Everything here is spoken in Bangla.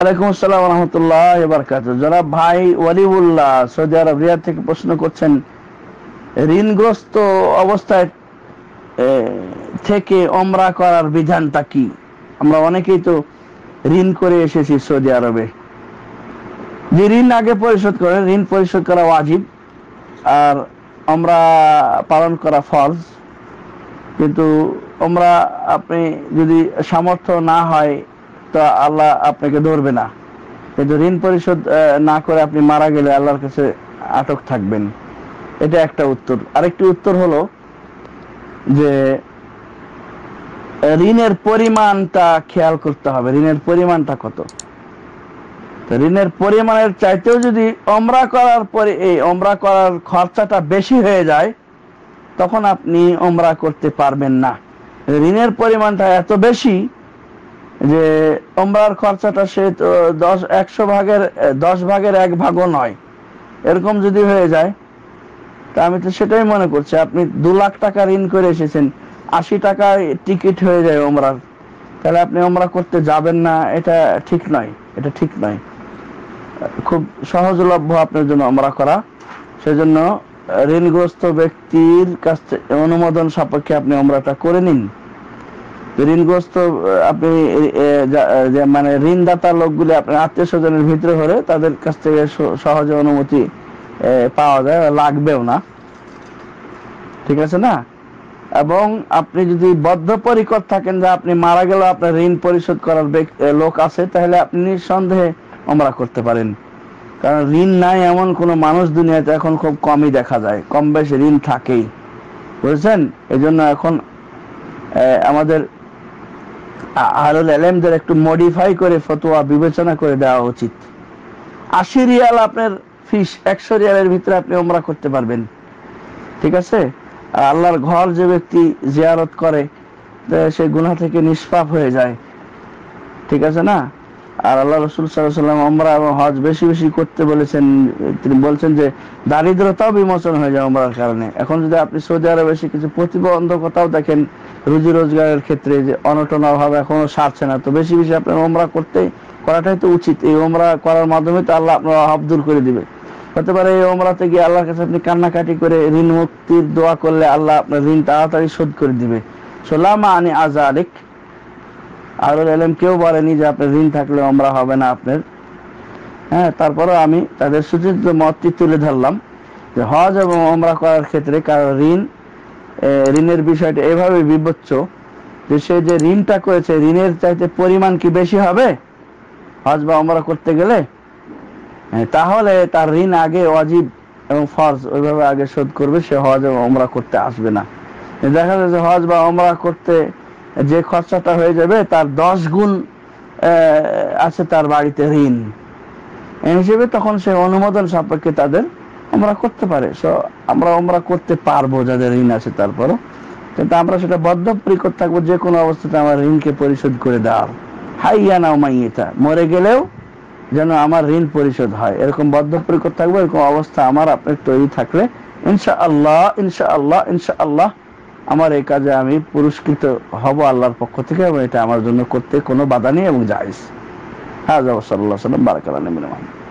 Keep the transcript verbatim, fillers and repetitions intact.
ওয়ালাইকুম আসসালাম ওয়া রাহমাতুল্লাহি ওয়া বারাকাতুহু। জনাব ভাই ওয়ালিউল্লাহ সৌদি আরব রিয়াদ থেকে প্রশ্ন করছেন, ঋণগ্রস্ত অবস্থায় এ, থেকে ওমরা করার বিধানটা কি? আমরা অনেকেই তো ঋণ করে এসেছি সৌদি আরবে। যে ঋণ আগে পরিশোধ করে, ঋণ পরিশোধ করা ওয়াজিব আর ওমরা পালন করা ফরজ। কিন্তু ওমরা আপনি যদি সামর্থ্য না হয় তো আল্লাহ আপনাকে ধরবে না, কিন্তু ঋণ পরিশোধ না করে আপনি মারা গেলে আল্লাহর কাছে আটক থাকবেন। এটা একটা উত্তর। আরেকটি উত্তর হলো যে ঋণের পরিমাণটা খেয়াল করতে হবে, ঋণের পরিমাণটা কত। ঋণের পরিমাণের চাইতেও যদি ওমরা করার পরে এই ওমরা করার খরচাটা বেশি হয়ে যায় তখন আপনি ওমরা করতে পারবেন না। ঋণের পরিমাণটা এত বেশি যে ওমরার খরচাটা সে তো দশ একশো ভাগের দশ ভাগের এক ভাগও নয়, এরকম যদি হয়ে যায় তা আমি তো সেটাই মনে করছি আপনি দু লাখ টাকা ঋণ করে এসেছেন, আশি টাকায় টিকিট হয়ে যায় ওমরার, তাহলে আপনি ওমরা করতে যাবেন না, এটা ঠিক নয়। এটা ঠিক নয়। খুব সহজলভ্য আপনার জন্য ওমরা করা, সেজন্য ঋণগ্রস্ত ব্যক্তির কাছ থেকে অনুমোদন সাপেক্ষে আপনি ওমরাটা করে নিন। ঋণগ্রস্ত আপনি মানে ঋণদাতা লোকগুলি আপনার আত্মীয় স্বজনের ভিতরে হলে তাদের কাছ থেকে সহজে অনুমতি পাওয়া যায়, লাগবেও না, ঠিক আছে না? এবং আপনি যদি বদ্ধপরিকর থাকেন যে আপনি মারা গেলেও আপনার ঋণ পরিশোধ করার লোক আছে, তাহলে আপনি নিঃসন্দেহে ওমরা করতে পারেন। কারণ ঋণ নাই এমন কোন মানুষ দুনিয়াতে এখন খুব কমই দেখা যায়, কম বেশি ঋণ থাকেই, বুঝছেন? এই জন্য এখন আমাদের আহলুল ইলমদের একটু মডিফাই করে ফতোয়া বিবেচনা করে দেওয়া উচিত। আশি রিয়াল আপনার ফিস, একশো রিয়ালের ভিতরে আপনি ওমরা করতে পারবেন, ঠিক আছে? আর আল্লাহর ঘর যে ব্যক্তি জিয়ারত করে সে গুনাহ থেকে নিষ্পাপ হয়ে যায়, ঠিক আছে না? আর আল্লাহ রাসূল সাল্লাল্লাহু আলাইহি ওয়াসাল্লাম ওমরা এবং হজ বেশি বেশি করতে বলেছেন। তিনি বলছেন যে দারিদ্রতাও বিমোচন হয়ে যায় ওমরার কারণে। এখন যদি আপনি সৌদি আরবে এসে কিছু প্রতিবন্ধকতাও দেখেন রুজি রোজগারের ক্ষেত্রে, যে অনটন অভাব এখনো সারছে না, তো বেশি বেশি আপনার ওমরা করতে করাটাই তো উচিত। এই ওমরা করার মাধ্যমে তো আল্লাহ আপনার অভাব দূর করে দিবে। হতে পারে এই ওমরাতে গিয়ে আল্লাহর কাছে আপনি কান্নাকাটি করে ঋণ মুক্তির দোয়া করলে আল্লাহ আপনার ঋণ তাড়াতাড়ি শোধ করে দিবে। সোলামা আনি আজালিক, আহলুল ইলম কেউ বলেনি যে আপনার ঋণ থাকলে ওমরা হবে না আপনার। হ্যাঁ, তারপরেও আমি তাদের সুচিন্তিত মতটি তুলে ধরলাম যে হজ এবং ওমরা করার ক্ষেত্রে কারো ঋণ ঋণের বিষয়টা এভাবে বিবেচ্য যে সে যে ঋণটা করেছে ঋণের চাইতে পরিমাণ কি বেশি হবে হজ বা ওমরা করতে গেলে, তাহলে তার ঋণ আগে ওয়াজিব এবং ফরজ ওইভাবে আগে শোধ করবে, সে হজ এবং ওমরা করতে আসবে না। দেখা যায় যে হজ বা ওমরা করতে যে খরচাটা হয়ে যাবে তার দশ গুণ আছে তার বাড়িতে ঋণ, এই হিসেবে তখন সে অনুমোদন সাপেক্ষে তাদের ওমরা করতে পারে। সো আমরা ওমরা করতে পারবো যাদের ঋণ আছে, তারপরও কিন্তু আমরা সেটা বদ্ধপরিকর থাকবো যে কোনো অবস্থাতে আমার ঋণকে পরিশোধ করে দেওয়ার। হাইয়া না মাইয়েতা, মরে গেলেও যেন আমার ঋণ পরিশোধ হয়, এরকম বদ্ধপরিকর থাকবো। এরকম অবস্থা আমার আপনার তৈরি থাকলে ইনশাআল্লাহ ইনশাআল্লাহ ইনশাআল্লাহ আমার এই কাজে আমি পুরস্কৃত হব আল্লাহর পক্ষ থেকে, এবং এটা আমার জন্য করতে কোনো বাধা নেই এবং জায়েজ। হাযা ওয়া সাল্লাল্লাহু আলাইহি ওয়া সাল্লাম বারাকাল্লাহু ফিকুম।